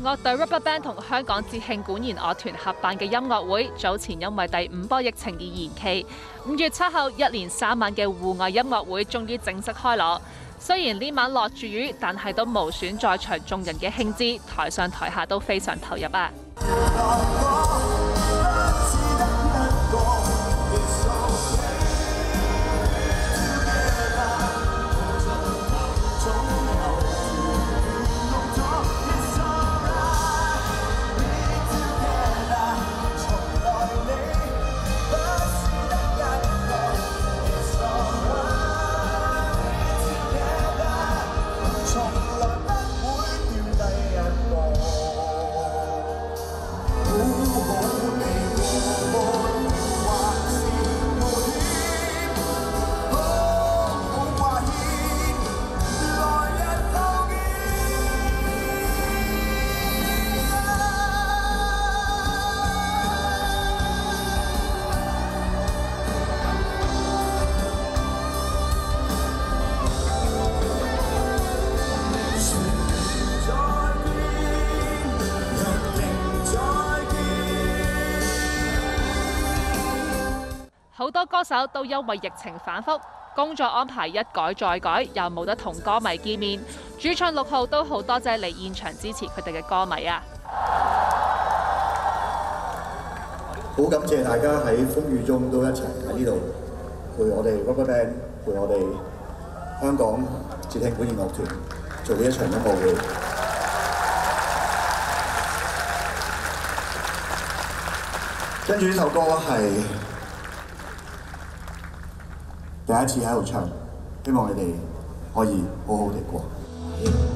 樂隊 RubberBand 同香港節慶管弦樂團合辦嘅音樂會，早前因為第5波疫情而延期。5月7號，一連3晚嘅戶外音樂會終於正式開鑼。雖然呢晚落住雨，但係都無損在場眾人嘅興致，台上台下都非常投入啊！好多歌手都因為疫情反覆，工作安排一改再改，又冇得同歌迷見面。主唱6號都好多謝嚟現場支持佢哋嘅歌迷啊！ 好感謝大家喺風雨中都一齊喺呢度陪我哋 RubberBand， 陪我哋香港節慶管弦樂團做呢一場音樂會。跟住呢首歌係第一次喺度唱，希望你哋可以好好地過。